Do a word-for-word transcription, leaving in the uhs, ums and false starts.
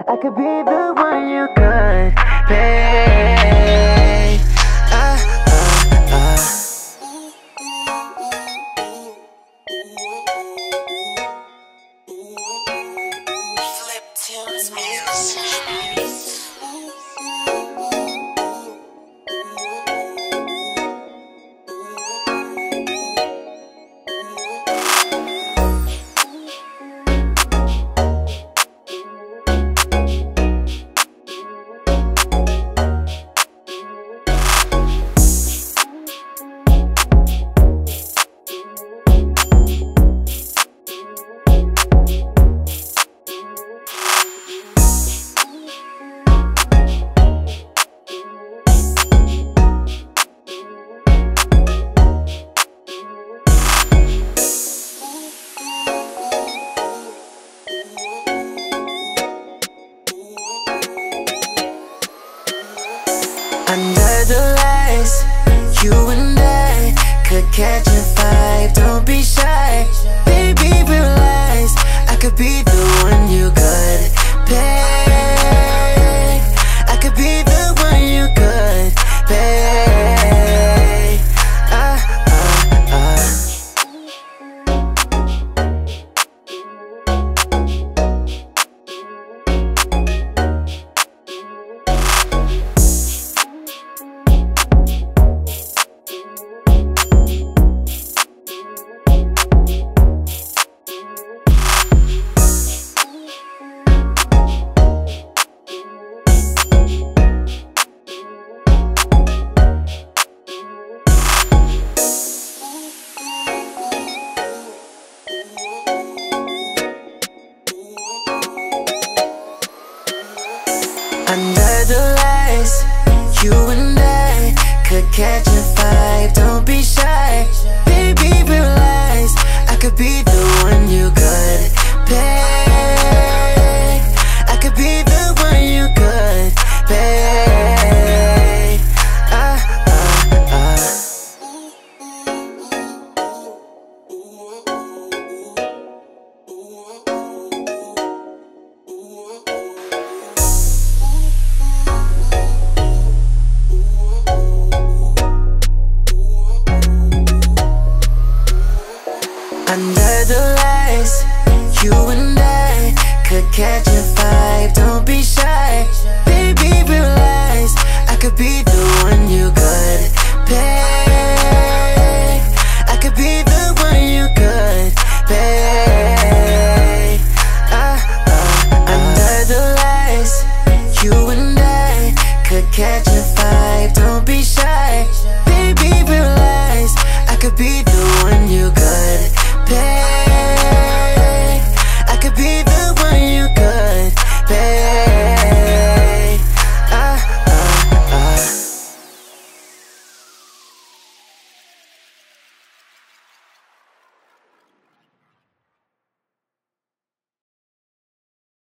I could be the one you could pay. Ah, ah, ah. FlipTunesMusic. Under the lights, you and I could catch a vibe. Don't be shy, baby, realize I could be the one you could pay. I could be the one you could pay. Ah, ah, ah. Under the lights, you and I could catch a vibe. Don't be shy, baby, realize I could be the